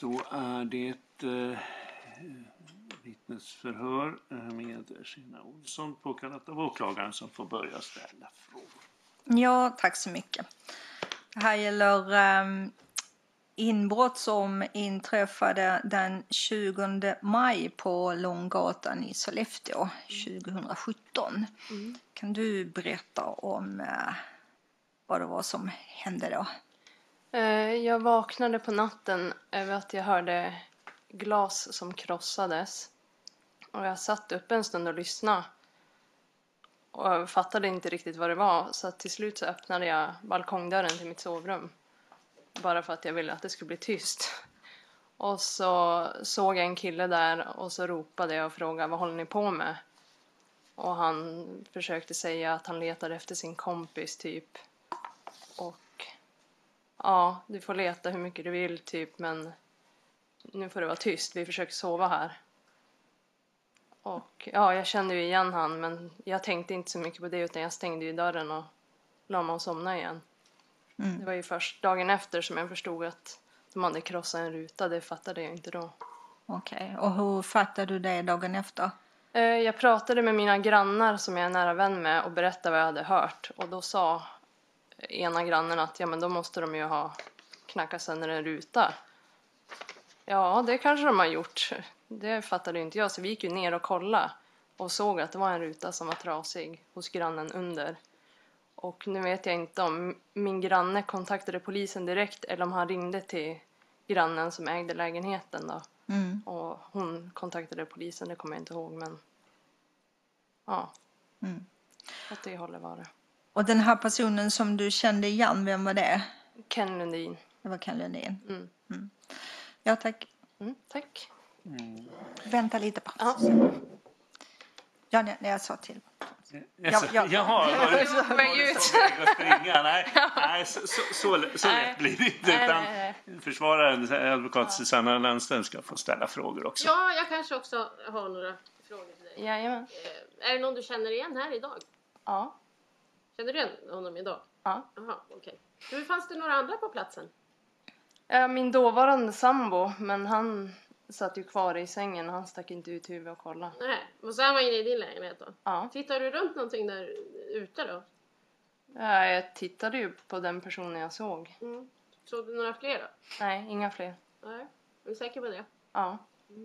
Då är det vittnesförhör med Sina Olsson, påkallat av åklagaren, som får börja ställa frågor. Ja, tack så mycket. Det här gäller inbrott som inträffade den 20 maj på Långgatan i Sollefteå 2017. Kan du berätta om vad det var som hände då? Jag vaknade på natten över att jag hörde glas som krossades. Och jag satt upp en stund och lyssnade. Och jag fattade inte riktigt vad det var. Så till slut så öppnade jag balkongdörren till mitt sovrum. Bara för att jag ville att det skulle bli tyst. Och så såg jag en kille där och så ropade jag och frågade: vad håller ni på med? Och han försökte säga att han letade efter sin kompis typ. Och ja, du får leta hur mycket du vill typ, men nu får det vara tyst, vi försöker sova här. Och ja, jag kände ju igen han, men jag tänkte inte så mycket på det, utan jag stängde ju dörren och la mig och somnade igen. Det var ju först dagen efter som jag förstod att de hade krossat en ruta. Det fattade jag inte då. Okej, och hur fattade du det dagen efter? Jag pratade med mina grannar som jag är nära vän med och berättade vad jag hade hört. Och då sa ena grannen att ja, men då måste de ju ha knackat sönder en ruta. Ja, det kanske de har gjort. Det fattade inte jag, så vi gick ju ner och kollade och såg att det var en ruta som var trasig hos grannen under. Och nu vet jag inte om min granne kontaktade polisen direkt eller om han ringde till grannen som ägde lägenheten då. Och hon kontaktade polisen, det kommer jag inte ihåg, men ja. Åt det hållet var det. Och den här personen som du kände igen, vem var det? Ken Lundin. Det var Ken Lundin. Ja, tack. Tack. Vänta lite på. Ja. Ja, nej, jag sa till. Jaha, var det så att springa? Nej, så lätt blir det inte. Utan försvararen, advokat Susanna Landström, ska få ställa frågor också. Ja, jag kanske också har några frågor till dig. Jajamän. Är det någon du känner igen här idag? Ja. Känner du igen honom idag? Ja. Jaha, okej. Hur fanns det några andra på platsen? Min dåvarande sambo, men han satt ju kvar i sängen och han stack inte ut huvudet och kollade. Nej, och så han var inne i din lägenhet då? Ja. Tittar du runt någonting där ute då? Ja, jag tittade ju på den personen jag såg. Såg du några fler då? Nej, inga fler. Nej, är du säker på det? Ja.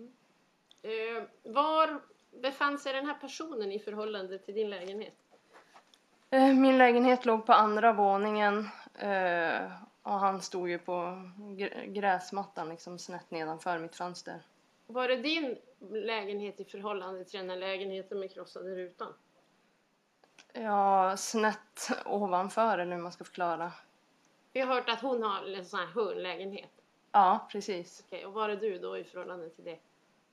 Var befann sig den här personen i förhållande till din lägenhet? Min lägenhet låg på andra våningen och han stod ju på gräsmattan liksom snett nedanför mitt fönster. Var det din lägenhet i förhållande till den här lägenheten med krossade rutan? Ja, snett ovanför, eller hur man ska förklara. Vi har hört att hon har en sån här hörnlägenhet. Ja, precis. Okej, och var är du då i förhållande till det?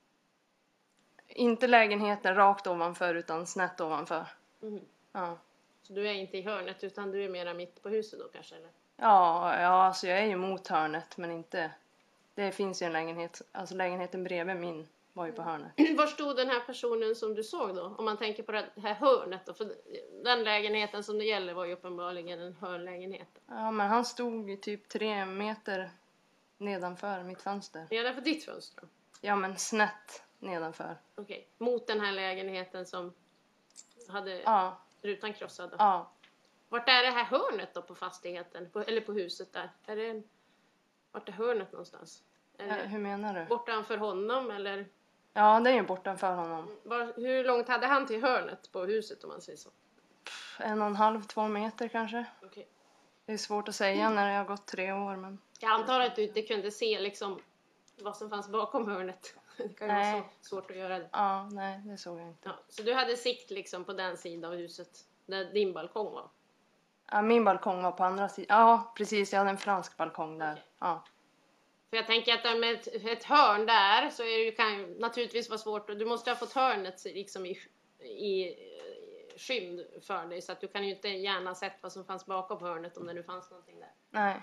Inte lägenheten rakt ovanför utan snett ovanför. Ja. Så du är inte i hörnet utan du är mera mitt på huset då kanske, eller? Ja, alltså jag är ju mot hörnet, men inte... Det finns ju en lägenhet, alltså lägenheten bredvid min var ju på hörnet. Var stod den här personen som du såg då? Om man tänker på det här hörnet då, för den lägenheten som det gäller var ju uppenbarligen en hörnlägenhet. Ja, men han stod ju typ 3 meter nedanför mitt fönster. Nedanför ditt fönster? Ja, men snett nedanför. Okej, mot den här lägenheten som hade rutan krossad då? Ja. Vart är det här hörnet då på fastigheten? Eller på huset där? Vart är hörnet någonstans? Hur menar du? Bortanför honom eller? Ja, det är ju bortanför honom. Hur långt hade han till hörnet på huset om man säger så? 1,5-2 meter kanske. Okej. Det är svårt att säga när det har gått 3 år, men... Jag antar att du inte kunde se liksom vad som fanns bakom hörnet. Det kan ju vara så svårt att göra det. Ja, nej, det såg jag inte. Ja, så du hade sikt liksom på den sidan av huset där din balkong var? Ja, min balkong var på andra sidan. Ja, precis. Jag hade en fransk balkong där. Okej. Ja. För jag tänker att med ett hörn där så kan ju naturligtvis vara svårt. Du måste ha fått hörnet liksom i skymd för dig. Så att du kan ju inte gärna sett vad som fanns bakom hörnet om det nu fanns någonting där. Nej.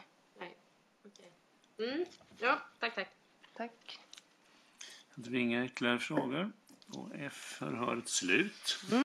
Okej. Ja, tack. Tack. Det är inga ytterligare frågor. Och F-förhöret slut.